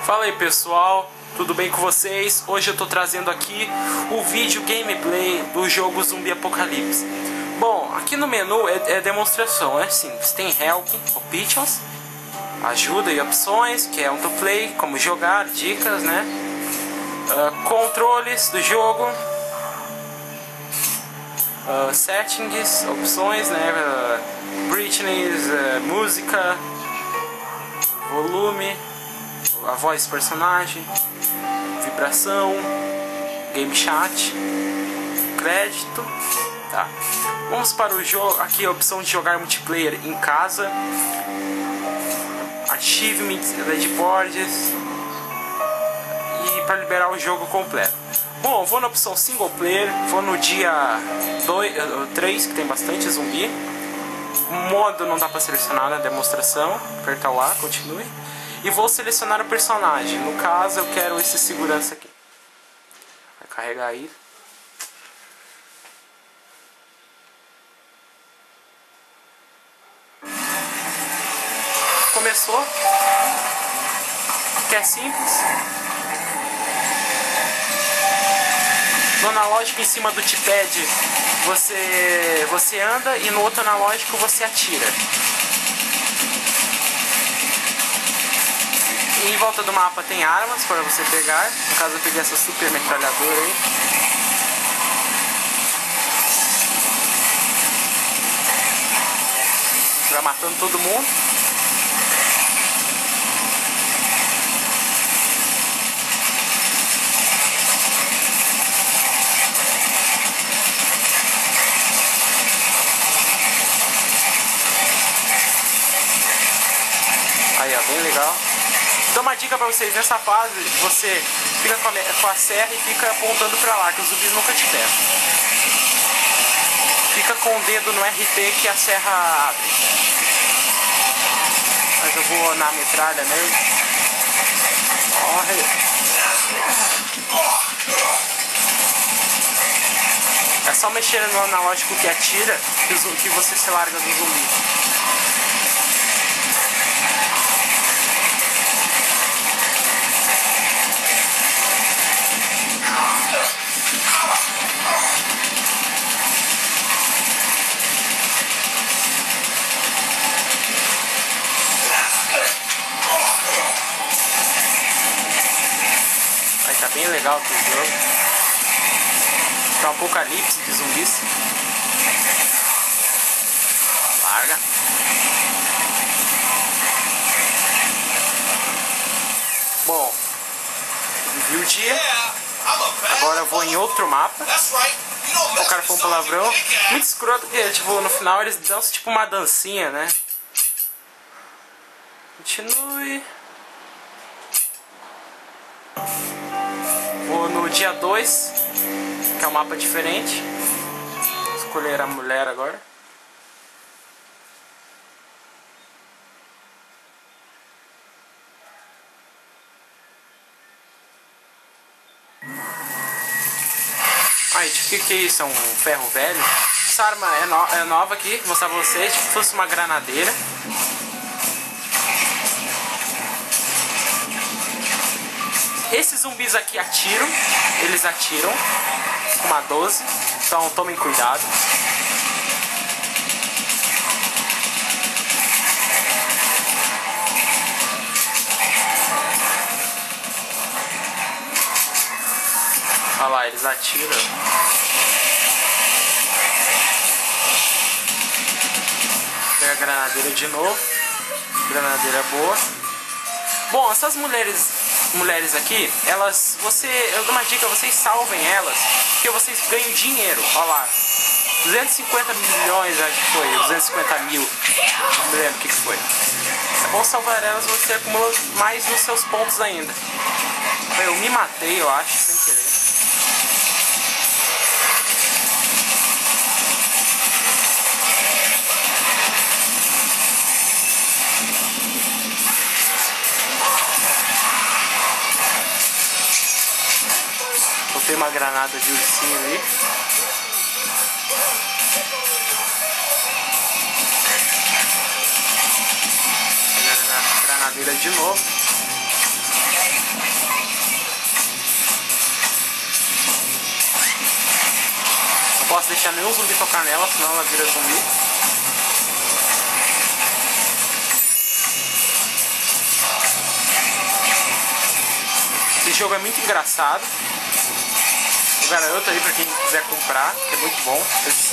Fala aí pessoal, tudo bem com vocês? Hoje eu tô trazendo aqui o vídeo gameplay do jogo Zumbi Apocalipse. Bom, aqui no menu é demonstração, é simples. Tem Help, Options, ajuda e opções, que é um to play, como jogar, dicas, né? Controles do jogo, settings, opções, né? Brightness, música, volume, a voz do personagem, vibração, game chat, crédito, tá? Vamos para o jogo, aqui a opção de jogar multiplayer em casa, achievements, leaderboards e para liberar o jogo completo. Bom, eu vou na opção single player, vou no dia 3, que tem bastante zumbi. Modo não dá para selecionar na demonstração, apertar o A, continue. E vou selecionar o personagem, no caso eu quero esse segurança aqui. Vai carregar aí. Começou, que é simples. No analógico em cima do D-pad você anda e no outro analógico você atira. E em volta do mapa tem armas para você pegar. No caso eu peguei essa super metralhadora aí. Vai matando todo mundo. Aí, ó, bem legal. Dou uma dica pra vocês, nessa fase você fica com a serra e fica apontando pra lá, que os zumbis nunca te pegam. Fica com o dedo no RT que a serra abre. Mas eu vou na metralha nele. Corre. É só mexer no analógico que atira que você se larga do zumbi. Aí tá bem legal aqui o jogo. Tá um apocalipse de zumbis. Larga. Bom, vivi o dia. Agora eu vou em outro mapa. O cara foi um palavrão. Muito escroto que tipo, no final eles dançam tipo uma dancinha, né? Continue. Vou no dia 2, que é um mapa diferente. Vou escolher a mulher agora. Aí, o que é isso? É um ferro velho? Essa arma é nova aqui, vou mostrar pra vocês, tipo se fosse uma granadeira. Esses zumbis aqui atiram, eles atiram com uma 12, então tomem cuidado. Olha lá, eles atiram. Pega a granadeira de novo. Granadeira boa. Bom, essas mulheres aqui, eu dou uma dica, vocês salvem elas, porque vocês ganham dinheiro. Olha lá, 250 milhões, acho que foi, 250 mil, não me lembro o que foi. É bom salvar elas, você acumula mais nos seus pontos ainda. Eu me matei, eu acho, sem querer. Botei uma granada de ursinho ali. Granadeira de novo. Não posso deixar nenhum zumbi tocar nela, senão ela vira zumbi. Esse jogo é muito engraçado. Eu garanto aí pra quem quiser comprar, que é muito bom.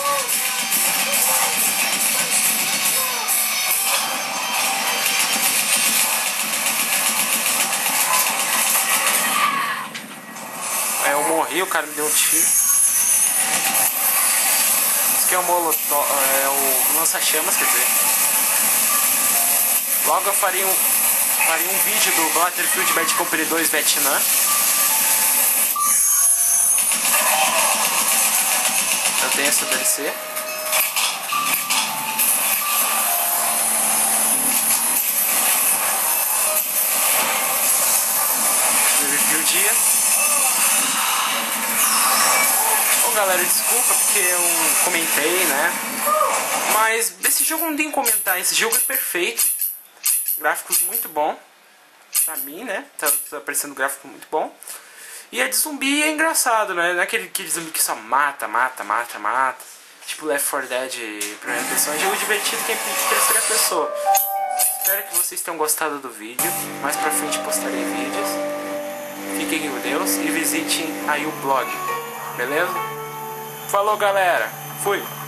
Eu morri, o cara me deu um tiro. Isso aqui é o molotov, é o lança-chamas, quer dizer. Logo eu faria um vídeo do Battlefield Bad Company 2 Vietnã. Eu tenho essa DLC. Review dia. Bom, galera, desculpa porque eu comentei, né? Mas desse jogo não tem que comentar. Esse jogo é perfeito. Gráficos muito bom. Pra mim, né? Tá aparecendo gráfico muito bom. E é de zumbi, é engraçado, né? Não é aquele zumbi que só mata. Tipo Left 4 Dead primeira pessoa. É um jogo divertido que é em terceira pessoa. Espero que vocês tenham gostado do vídeo. Mais pra frente postarei vídeos. Fiquem com Deus e visitem aí o blog. Beleza? Falou, galera. Fui.